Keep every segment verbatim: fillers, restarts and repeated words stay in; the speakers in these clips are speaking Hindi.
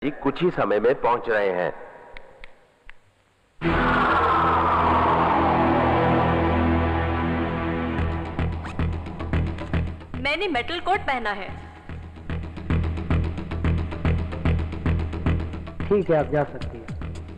कुछ ही समय में पहुंच रहे हैं। मैंने मेटल कोट पहना है। ठीक है, आप जा सकती हैं।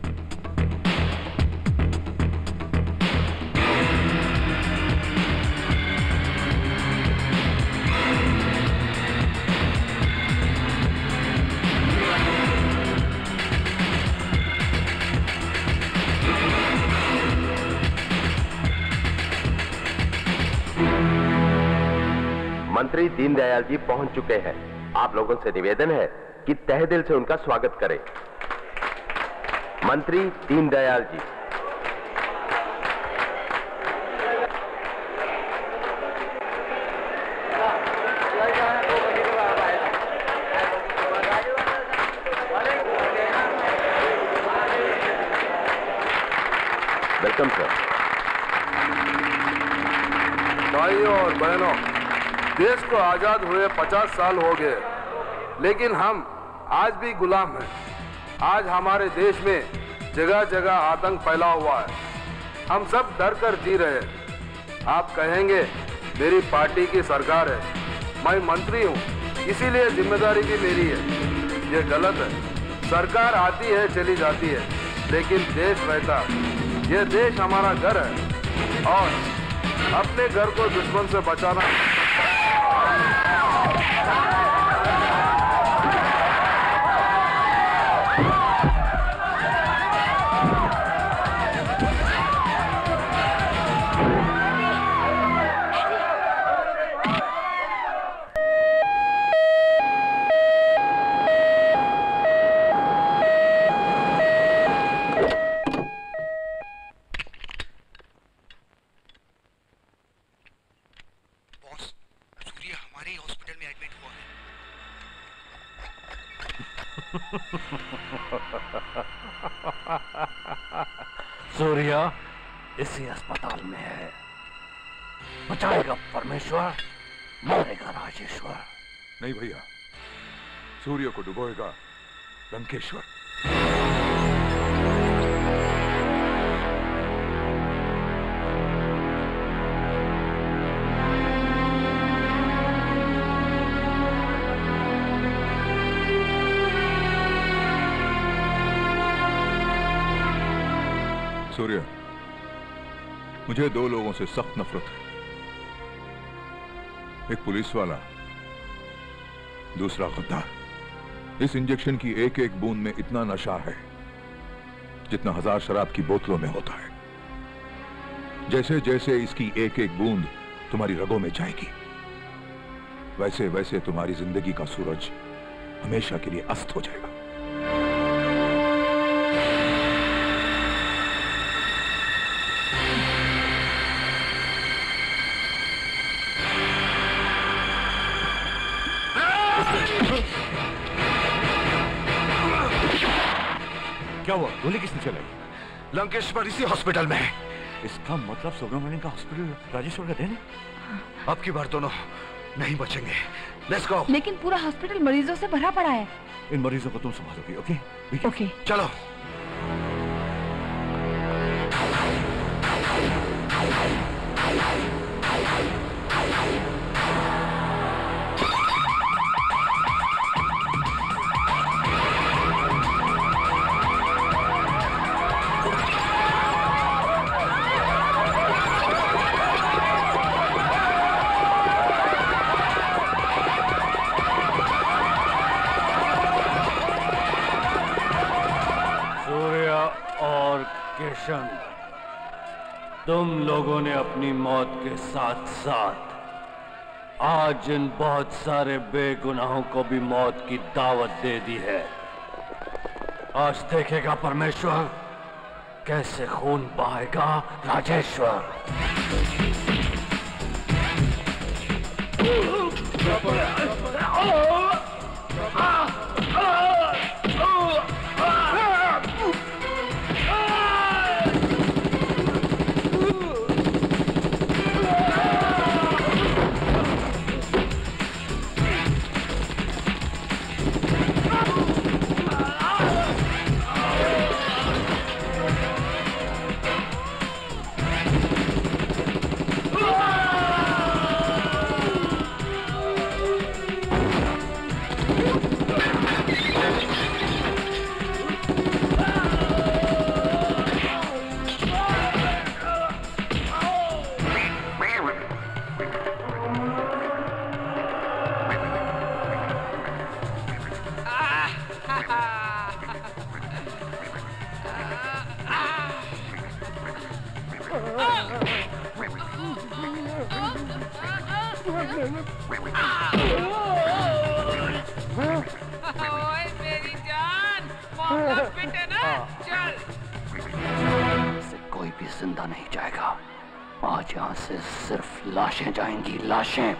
मंत्री दीनदयाल जी पहुंच चुके हैं। आप लोगों से निवेदन है कि तहे दिल से उनका स्वागत करें। मंत्री दीनदयाल जी। Welcome sir. भाइयों और बहनों, देश को आजाद हुए पचास साल हो गए, लेकिन हम आज भी गुलाम हैं। आज हमारे देश में जगह जगह आतंक फैला हुआ है। हम सब डर कर जी रहे हैं। आप कहेंगे मेरी पार्टी की सरकार है, मैं मंत्री हूँ, इसीलिए जिम्मेदारी भी मेरी है। ये गलत है। सरकार आती है चली जाती है, लेकिन देश रहता है। ये देश हमारा घर है और अपने घर को दुश्मन से बचाना। सूर्या इसी अस्पताल में है। बचाएगा परमेश्वर, मारेगा राजेश्वर। नहीं भैया, सूर्य को डुबोएगा लंकेश्वर। सूर्य, मुझे दो लोगों से सख्त नफरत है। एक पुलिस वाला, दूसरा गद्दार। इस इंजेक्शन की एक एक बूंद में इतना नशा है जितना हजार शराब की बोतलों में होता है। जैसे जैसे इसकी एक एक बूंद तुम्हारी रगों में जाएगी, वैसे वैसे तुम्हारी जिंदगी का सूरज हमेशा के लिए अस्त हो जाएगा। क्या हुआ? गोली किसने चलाई? लंकेश्वर इसी हॉस्पिटल में है। इसका मतलब सुब्रमण्यम का हॉस्पिटल राजेश्वर का देन? अब की बार दोनों नहीं बचेंगे। Let's go. लेकिन पूरा हॉस्पिटल मरीजों से भरा पड़ा है। इन मरीजों को तुम संभालोगी, ओके? ओके, चलो। तुम लोगों ने अपनी मौत के साथ साथ आज इन बहुत सारे बेगुनाहों को भी मौत की दावत दे दी है। आज देखेगा परमेश्वर कैसे खून बहाएगा राजेश्वर। ओए मेरी जान, मौका फिट है ना? चल। इससे कोई भी जिंदा नहीं जाएगा। आज यहाँ से सिर्फ लाशें जाएंगी, लाशें।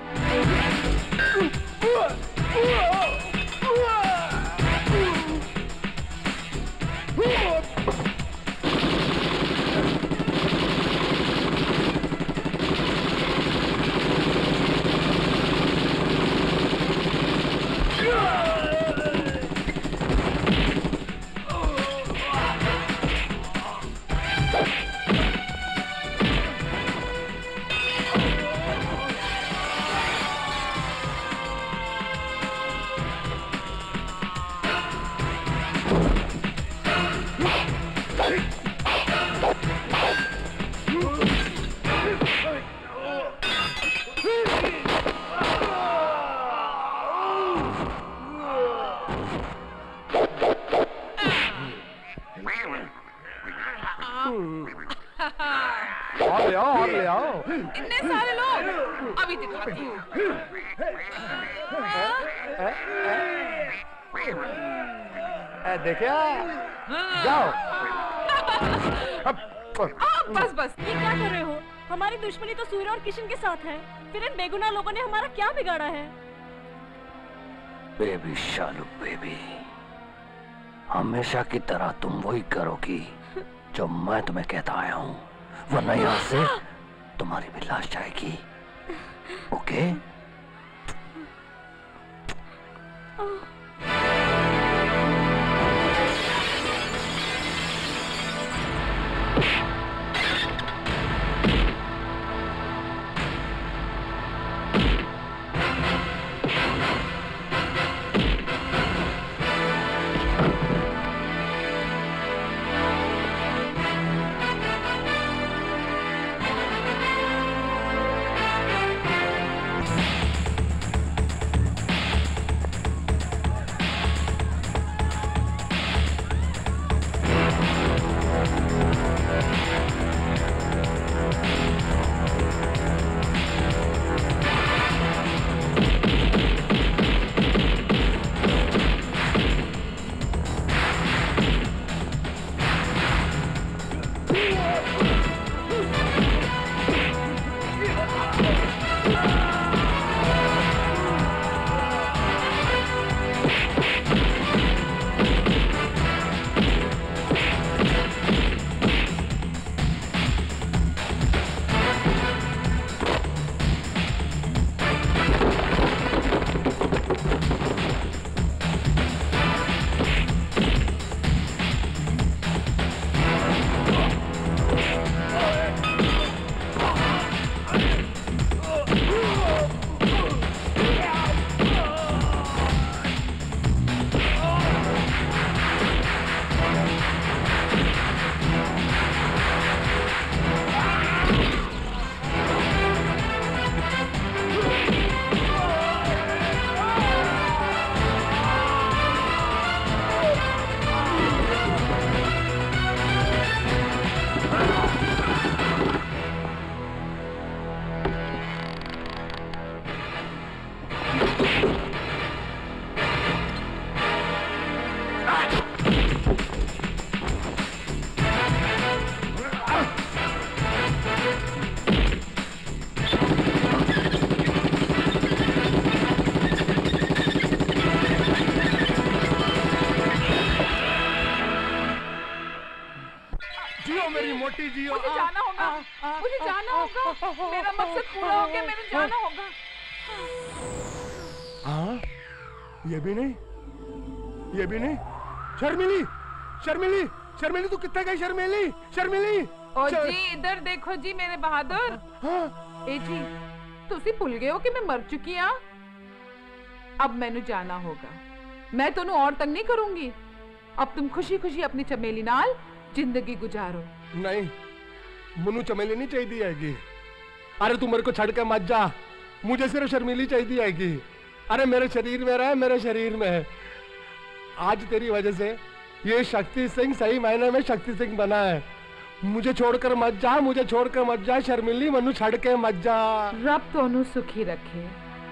और ले आओ, और ले आओ। इतने सारे लोग, अभी दिखाती हूँ। देखिए, जाओ। बस बस, ये क्या कर रहे हो? हमारी दुश्मनी तो सूर्य और किशन के साथ है। फिर इन बेगुनाह लोगों ने हमारा क्या बिगाड़ा है? बेबी शालू बेबी, हमेशा की तरह तुम वही करोगी जो मैं तुम्हें कहता आया हूँ, वरना यहाँ से तुम्हारी भी लाश जाएगी। ओके? मोटी जी, मुझे जाना होगा, मुझे जाना होगा, मेरा मकसद पूरा हो गया, मेरे जाना होगा। हाँ, ये भी नहीं, ये भी नहीं। शर्मिली, शर्मिली, शर्मिली तू कितने गई? शर्मिली, शर्मिली। ओ जी इधर देखो जी मेरे बहादुर। हाँ। ए जी, तुसी भूल गए हो कि मैं मर चुकी हाँ? अब मैंने जाना होगा, मैं तुम और तंग नहीं करूंगी। अब तुम खुशी खुशी अपनी चमेली नाल जिंदगी गुजारो। नहीं, मुन्नू चमेली नहीं चाहिए आएगी। अरे तू मेरे को छड़ के मत जा, मुझे सिर्फ शर्मिली चाहिए आएगी। अरे मेरे शरीर में रहा, मेरे शरीर में है। आज तेरी वजह से ये शक्ति सिंह सही मायने में शक्ति सिंह बना है। मुझे छोड़कर मत जा, मुझे छोड़कर मत जा शर्मिली, मनु छड़ के मत जा। रब दोनों सुखी रखे।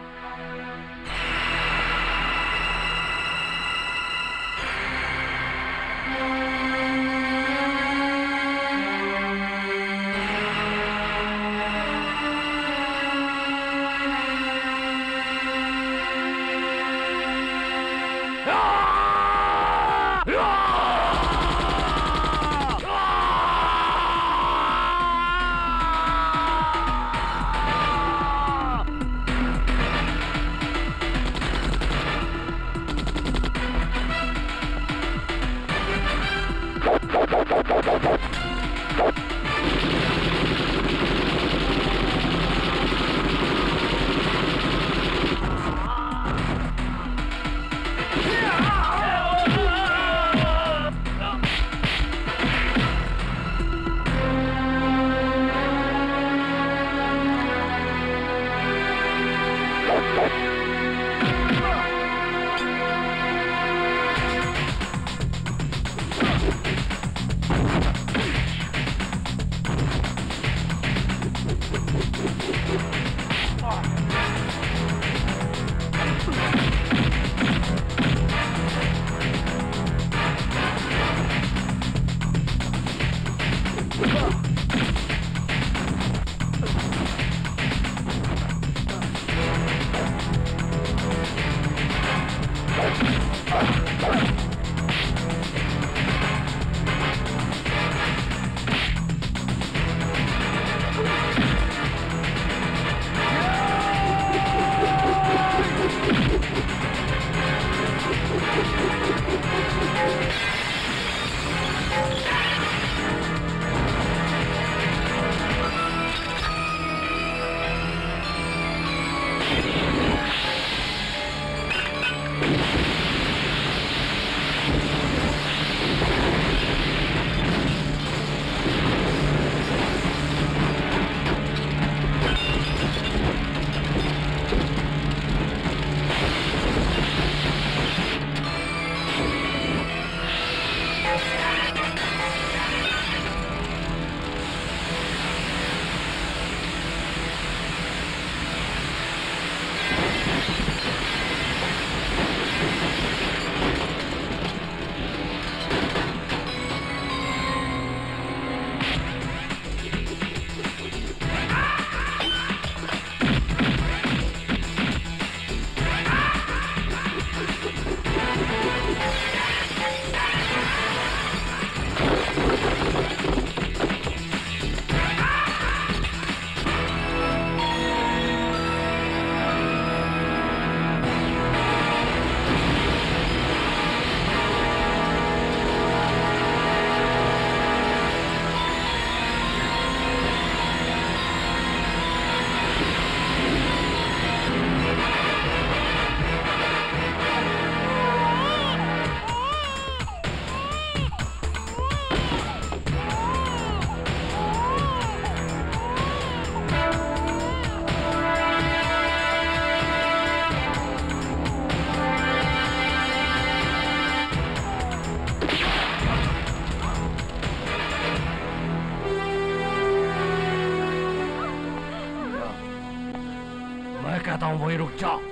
कहता हूं वही रुक जा,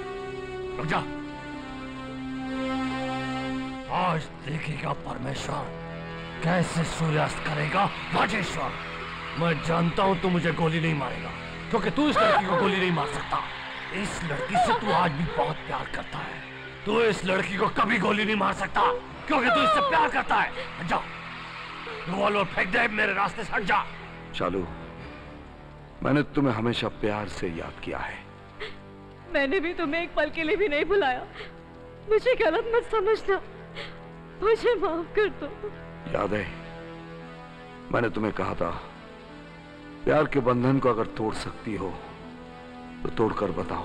रुक जा। आज देखेगा परमेश्वर कैसे सूर्यास्त करेगा राजेश्वर। मैं जानता हूं तू मुझे गोली नहीं मारेगा क्योंकि तू इस लड़की को गोली नहीं मार सकता। इस लड़की से तू आज भी बहुत प्यार करता है। तू इस लड़की को कभी गोली नहीं मार सकता क्योंकि तू इससे प्यार करता है। हट जा, रिवॉल्वर फेंक दे, मेरे रास्ते से हट जा। चालू, मैंने तुम्हें हमेशा प्यार से याद किया है। मैंने भी तुम्हें एक पल के लिए भी नहीं भुलाया। मुझे गलत मत समझना, मुझे माफ कर दो। याद है मैंने तुम्हें कहा था प्यार के बंधन को अगर तोड़ सकती हो तो तोड़कर बताओ।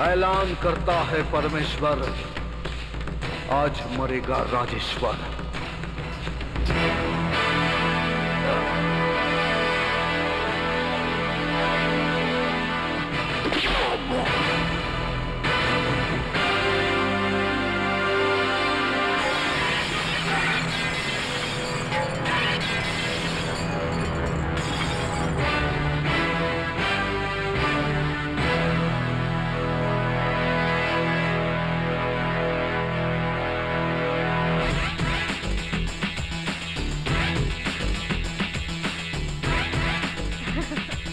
ऐलान करता है परमेश्वर, आज मरेगा राजेश्वर।